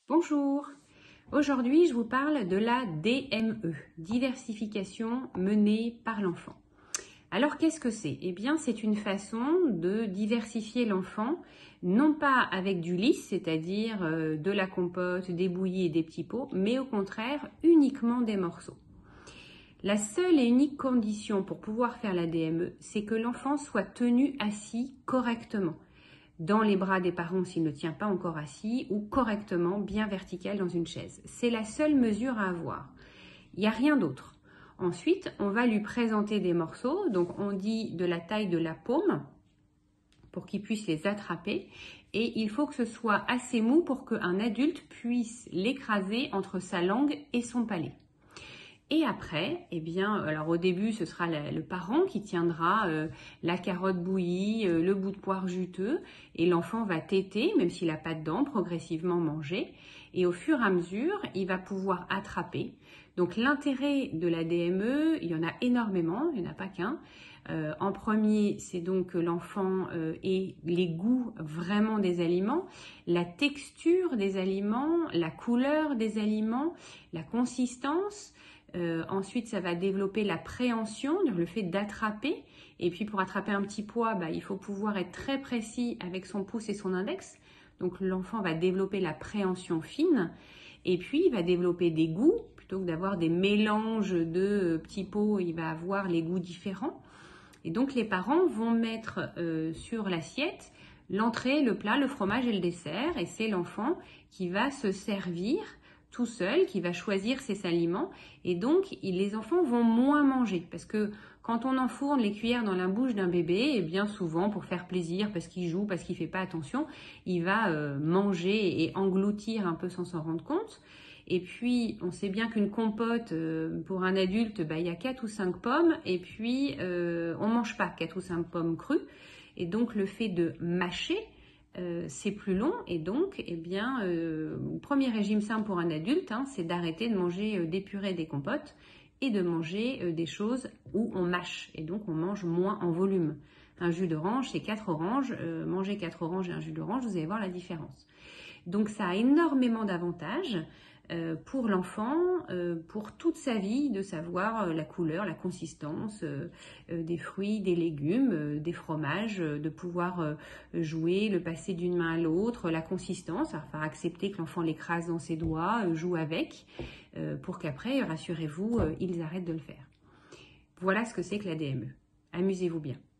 Bonjour, aujourd'hui je vous parle de la DME, diversification menée par l'enfant. Alors qu'est-ce que c'est? Eh bien c'est une façon de diversifier l'enfant, non pas avec du lisse, c'est-à-dire de la compote, des bouillies et des petits pots, mais au contraire uniquement des morceaux. La seule et unique condition pour pouvoir faire la DME, c'est que l'enfant soit tenu assis correctement, dans les bras des parents s'il ne tient pas encore assis, ou correctement, bien vertical dans une chaise. C'est la seule mesure à avoir. Il n'y a rien d'autre. Ensuite, on va lui présenter des morceaux, donc on dit de la taille de la paume, pour qu'il puisse les attraper, et il faut que ce soit assez mou pour qu'un adulte puisse l'écraser entre sa langue et son palais. Et après, eh bien, alors au début, ce sera le parent qui tiendra la carotte bouillie, le bout de poire juteux, et l'enfant va téter, même s'il n'a pas de dents, progressivement manger. Et au fur et à mesure, il va pouvoir attraper. Donc l'intérêt de la DME, il y en a énormément, il n'y en a pas qu'un. En premier, c'est donc que l'enfant ait les goûts vraiment des aliments, la texture des aliments, la couleur des aliments, la consistance. Ensuite, ça va développer la préhension, le fait d'attraper. Et puis, pour attraper un petit pois, il faut pouvoir être très précis avec son pouce et son index. Donc, l'enfant va développer la préhension fine. Et puis, il va développer des goûts. Plutôt que d'avoir des mélanges de petits pots, il va avoir les goûts différents. Et donc, les parents vont mettre sur l'assiette l'entrée, le plat, le fromage et le dessert. Et c'est l'enfant qui va se servir tout seul, qui va choisir ses aliments, et donc les enfants vont moins manger, parce que quand on enfourne les cuillères dans la bouche d'un bébé, et bien souvent pour faire plaisir, parce qu'il joue, parce qu'il fait pas attention, il va manger et engloutir un peu sans s'en rendre compte. Et puis on sait bien qu'une compote pour un adulte, il y a 4 ou 5 pommes, et puis on mange pas 4 ou 5 pommes crues, et donc le fait de mâcher, c'est plus long, et donc le premier régime simple pour un adulte, c'est d'arrêter de manger des purées, des compotes, et de manger des choses où on mâche, et donc on mange moins en volume. Un jus d'orange, c'est 4 oranges, manger 4 oranges et un jus d'orange, vous allez voir la différence. Donc ça a énormément d'avantages pour l'enfant, pour toute sa vie, de savoir la couleur, la consistance des fruits, des légumes, des fromages, de pouvoir jouer, le passer d'une main à l'autre, la consistance, enfin accepter que l'enfant l'écrase dans ses doigts, joue avec, pour qu'après, rassurez-vous, ils arrêtent de le faire. Voilà ce que c'est que la DME. Amusez-vous bien.